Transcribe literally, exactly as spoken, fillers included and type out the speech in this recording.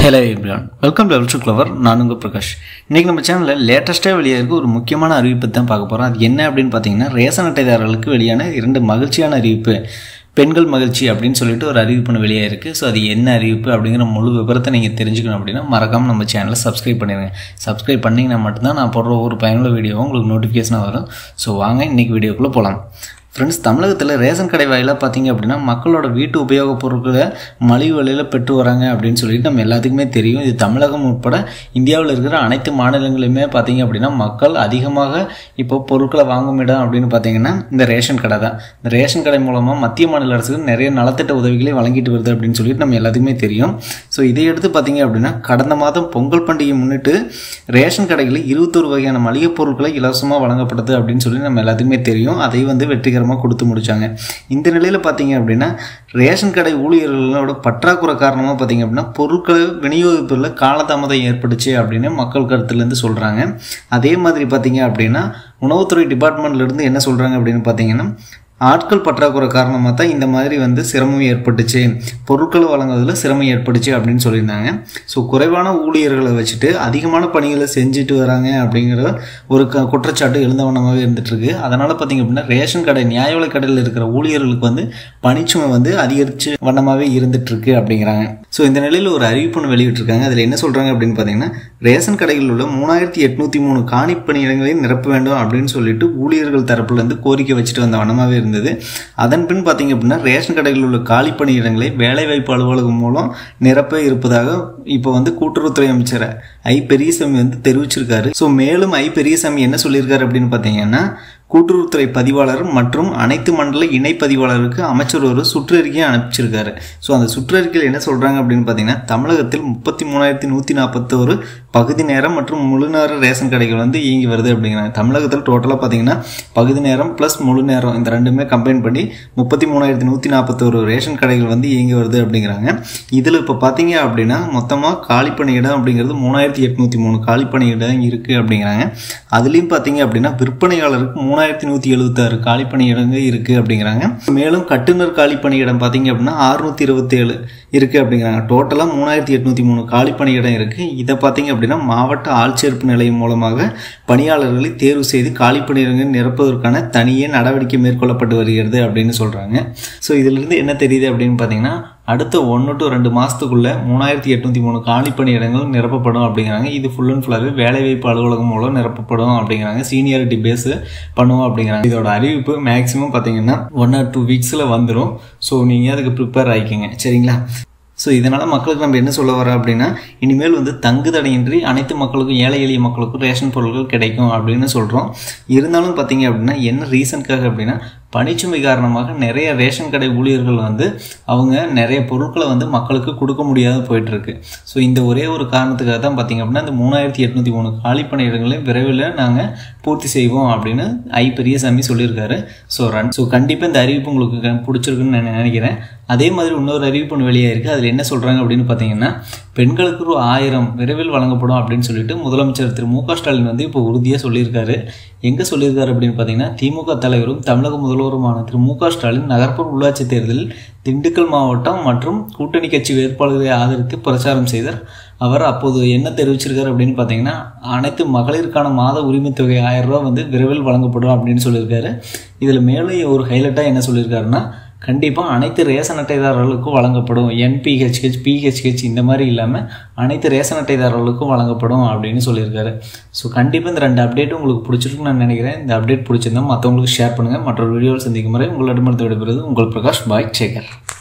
Hello everyone, welcome to Level two Clever. நான் உங்க பிரகாஷ். இன்னைக்கு நம்ம சேனல்ல லேட்டஸ்டா வெளியாக இருக்க ஒரு முக்கியமான அறிவிப்பு தான் பார்க்க போறோம். அது என்ன அப்படினு பாத்தீங்கன்னா ரேஷன் அட்டைதாரர்களுக்கு வெளியான இரண்டு மகிழ்ச்சியான அறிவிப்பு. பெண்கள் மகிழ்ச்சி அப்படினு சொல்லிட்டு ஒரு அறிவிப்பு வெளியாக இருக்கு. சோ அது என்ன அறிவிப்பு அப்படிங்கற முழு விவரத்தை நீங்க தெரிஞ்சுக்கணும் அப்படினா மறக்காம நம்ம சேனலை Subscribe பண்ணிடுங்க. Subscribe பண்ணீங்கன்னா மட்டும் தான் நான் போடுற ஒரு பயனுள்ள வீடியோ உங்களுக்கு நோட்டிஃபிகேஷனா வரும். சோ வாங்க இன்னைக்கு வீடியோக்குள்ள போலாம். ஃப்ரெண்ட்ஸ், தமிழகத்தில் ரேஷன் கடை வாயிலாக பார்த்தீங்க அப்படின்னா மக்களோட வீட்டு உபயோகப் பொருட்களை மலிவு விலையில் பெற்று வராங்க அப்படின்னு சொல்லிட்டு நம்ம எல்லாத்துக்குமே தெரியும். இது தமிழகம் உட்பட இந்தியாவில் இருக்கிற அனைத்து மாநிலங்களிலுமே பார்த்தீங்க அப்படின்னா மக்கள் அதிகமாக இப்போ பொருட்களை வாங்கும் இடம் அப்படின்னு பார்த்தீங்கன்னா இந்த ரேஷன் கடை தான். இந்த ரேஷன் கடை மூலமாக மத்திய மாநில அரசுக்கு நிறைய நலத்திட்ட உதவிகளை வழங்கிட்டு வருது அப்படின்னு சொல்லிட்டு நம்ம எல்லாத்துக்குமே தெரியும். ஸோ இதை எடுத்து பார்த்தீங்க அப்படின்னா கடந்த மாதம் பொங்கல் பண்டிகை முன்னிட்டு ரேஷன் கடைகளில் இருபத்தொரு வகையான மளிகை பொருட்களை இலவசமாக வழங்கப்படுது அப்படின்னு சொல்லி நம்ம எல்லாத்துக்குமே தெரியும். அதை வந்து வெற்றிகரமாக கொடுத்து முடிச்சாங்க. இந்த நிலையில பாத்தீங்க அப்படின்னா ரேஷன் கடை ஊழியர்களோட பற்றாக்குறை காரணமா பாத்தீங்க அப்படின்னா பொருட்களை விநியோகிப்பதில் காலதாமதம் ஏற்பட்டுச்சு அப்படின்னு மக்கள் கருத்துல இருந்து சொல்றாங்க. அதே மாதிரி பாத்தீங்க அப்படின்னா உணவுத்துறை டிபார்ட்மெண்ட்ல இருந்து என்ன சொல்றாங்க அப்படின்னு பாத்தீங்கன்னா ஆட்கள் பற்றாக்குறை காரணமாக தான் இந்த மாதிரி வந்து சிரமம் ஏற்பட்டுச்சு, பொருட்களை வழங்குவதில் சிரமம் ஏற்பட்டுச்சு அப்படின்னு சொல்லியிருந்தாங்க. ஸோ குறைவான ஊழியர்களை வச்சுட்டு அதிகமான பணிகளை செஞ்சுட்டு வராங்க அப்படிங்கிற ஒரு க குற்றச்சாட்டு எழுந்தவனமாகவே இருந்துட்டு இருக்கு. அதனால பார்த்தீங்க அப்படின்னா ரேஷன் கடை நியாய விலை கடையில் இருக்கிற ஊழியர்களுக்கு வந்து பணிச்சுமை வந்து அதிகரிச்சு வண்ணமாகவே இருந்துட்டு இருக்கு அப்படிங்கிறாங்க. ஸோ இந்த நிலையில் ஒரு அறிவிப்புன்னு வெளியிட்டிருக்காங்க. அதில் என்ன சொல்றாங்க அப்படின்னு பார்த்தீங்கன்னா ரேஷன் கடைகளில் உள்ள மூணாயிரத்தி எட்நூத்தி மூணு காணி பணியிடங்களையும் நிரப்ப வேண்டும் அப்படின்னு சொல்லிட்டு ஊழியர்கள் தரப்புல இருந்து கோரிக்கை வச்சுட்டு வந்த வண்ணமாகவே இருந்தது. அதன் பின் பாத்தீங்க அப்படின்னா ரேஷன் கடைகளில் உள்ள காலி பணியிடங்களை வேலைவாய்ப்பு அலுவலகம் மூலம் நிரப்ப இருப்பதாக இப்போ வந்து கூட்டுறவுத்துறை அமைச்சர் ஐ பெரியசாமி வந்து தெரிவிச்சிருக்காரு. ஸோ மேலும் ஐ பெரியசாமி என்ன சொல்லியிருக்காரு அப்படின்னு பார்த்தீங்கன்னா கூட்டுறவுத்துறை பதிவாளர் மற்றும் அனைத்து மண்டல இணை பதிவாளருக்கு அமைச்சர் ஒரு சுற்றறிக்கையை அனுப்பிச்சிருக்காரு. ஸோ அந்த சுற்றறிக்கையில் என்ன சொல்றாங்க அப்படின்னு பார்த்தீங்கன்னா தமிழகத்தில் முப்பத்தி மூணாயிரத்தி நூத்தி நாற்பத்தி ஒரு பகுதி நேரம் மற்றும் முழு நேர ரேஷன் கடைகள் வந்து இயங்கி வருது அப்படிங்கிறாங்க. தமிழகத்தில் டோட்டலாக பார்த்தீங்கன்னா பகுதி நேரம் பிளஸ் முழு நேரம் இந்த ரெண்டுமே கம்பைன் பண்ணி முப்பத்தி மூணாயிரத்தி நூத்தி நாற்பத்தி ஒரு ரேஷன் கடைகள் வந்து இயங்கி வருது அப்படிங்கிறாங்க. இதுல இப்போ பார்த்தீங்க அப்படின்னா மொத்தமாக காலி பணியிடம் அப்படிங்கிறது மூணாயிரத்தி எட்நூத்தி மூணு காலி பணியிடம் இருக்கு அப்படிங்கிறாங்க. அதுலயும் பார்த்தீங்க அப்படின்னா விற்பனையாளருக்கு மூணாயிரத்தி நூத்தி எழுபத்தி ஆறு காலி பணியிடங்கள் இருக்கு அப்படிங்கிறாங்க. மேலும் கட்டுநர் காலி பணியிடம் பார்த்தீங்க அப்படின்னா அறுநூத்தி இருபத்தி ஏழு இருக்கு அப்படிங்கிறாங்க. டோட்டலா மூணாயிரத்தி எட்நூத்தி மூணு காலி பணியிடம் இருக்கு. இதை பார்த்தீங்க அப்படின்னா மாவட்ட ஆட்சேர்ப்பு நிலையம் மூலமாக பணியாளர்களை தேர்வு செய்து காலி பணியிடங்கள் நிரப்புவதற்கான தனியே நடவடிக்கை மேற்கொள்ளப்பட்டு வருகிறது அப்படின்னு சொல்றாங்க. ஸோ இதுல இருந்து என்ன தெரியுது அப்படின்னு பாத்தீங்கன்னா அடுத்த ஒன்று டு ரெண்டு மாசத்துக்குள்ள மூணாயிரத்தி எட்நூத்தி மூணு காலி பணியிடங்கள் நிரப்பப்படும் அப்படிங்கிறாங்க. இது ஃபுல் அண்ட் ஃபுல்லாகவே வேலைவாய்ப்பு அலுவலகம் மூலம் நிரப்பப்படும் அப்படிங்கிறாங்க. சீனியாரிட்டி பேஸ் பண்ணுவோம் அப்படிங்கிறாங்க. இதோட அறிவிப்பு மேக்சிமம் பார்த்தீங்கன்னா ஒன் ஆர் டூ வீக்ஸில் வந்துடும். ஸோ நீங்கள் அதுக்கு ப்ரிப்பேர் ஆகிக்கிங்க, சரிங்களா? ஸோ இதனால் மக்களுக்கு நம்ம என்ன சொல்ல வரோம் அப்படின்னா இனிமேல் வந்து தங்குதடையின்றி அனைத்து மக்களுக்கும் ஏழை எளிய மக்களுக்கும் ரேஷன் பொருட்கள் கிடைக்கும் அப்படின்னு சொல்கிறோம். இருந்தாலும் பார்த்தீங்க அப்படின்னா என்ன ரீசனுக்காக அப்படின்னா பணிச்சுமை காரணமாக நிறைய ரேஷன் கடை ஊழியர்கள் வந்து அவங்க நிறைய பொருட்களை வந்து மக்களுக்கு கொடுக்க முடியாத போயிட்டு இருக்கு. ஸோ இந்த ஒரே ஒரு காரணத்துக்காக தான் பார்த்தீங்க அப்படின்னா இந்த மூணாயிரத்தி எட்நூத்தி மூணு காலி பணியிடங்களையும் விரைவில் நாங்கள் பூர்த்தி செய்வோம் அப்படின்னு ஐ பெரியசாமி சொல்லியிருக்காரு. ஸோ ரன் ஸோ கண்டிப்பாக இந்த அறிவிப்பு உங்களுக்கு பிடிச்சிருக்குன்னு நான் நினைக்கிறேன். அதே மாதிரி இன்னொரு அறிவிப்பு ஒன்று வெளியாக இருக்குது. அதில் என்ன சொல்கிறாங்க அப்படின்னு பார்த்தீங்கன்னா பெண்களுக்கு ஒரு ஆயிரம் விரைவில் வழங்கப்படும் அப்படின்னு சொல்லிட்டு முதலமைச்சர் திரு மு க ஸ்டாலின் வந்து இப்போ உறுதியாக சொல்லியிருக்காரு. எங்கே சொல்லியிருக்காரு அப்படின்னு பார்த்தீங்கன்னா திமுக தலைவரும் தமிழக முதல்வருமான திரு மு க ஸ்டாலின் நகர்ப்புற உள்ளாட்சி தேர்தலில் திண்டுக்கல் மாவட்டம் மற்றும் கூட்டணி கட்சி வேட்பாளர்களை ஆதரித்து பிரச்சாரம் செய்தார். அவர் அப்போது என்ன தெரிவிச்சிருக்காரு அப்படின்னு பார்த்தீங்கன்னா அனைத்து மகளிருக்கான மாத உரிமை தொகை ஆயிரம் ரூபாய் வந்து விரைவில் வழங்கப்படும் அப்படின்னு சொல்லியிருக்காரு. இதில் மேலும் ஒரு ஹைலைட்டாக என்ன சொல்லியிருக்காருன்னா கண்டிப்பாக அனைத்து ரேஷன் அட்டைதாரர்களுக்கும் வழங்கப்படும். என்பிஹெச்ஹெச் பிஹெச்ஹெச் இந்த மாதிரி இல்லாமல் அனைத்து ரேஷன் அட்டைதாரர்களுக்கும் வழங்கப்படும் அப்படின்னு சொல்லியிருக்காரு. ஸோ கண்டிப்பாக இந்த ரெண்டு அப்டேட்டும் உங்களுக்கு பிடிச்சிருக்குன்னு நான் நினைக்கிறேன். இந்த அப்டேட் பிடிச்சிருந்தா மற்றவங்களுக்கு ஷேர் பண்ணுங்கள். மற்றொரு வீடியோவில் சந்திக்கும் முறை உங்களிடமிருந்து விடைபெறுவது உங்கள் பிரகாஷ். பாய், சேகர்.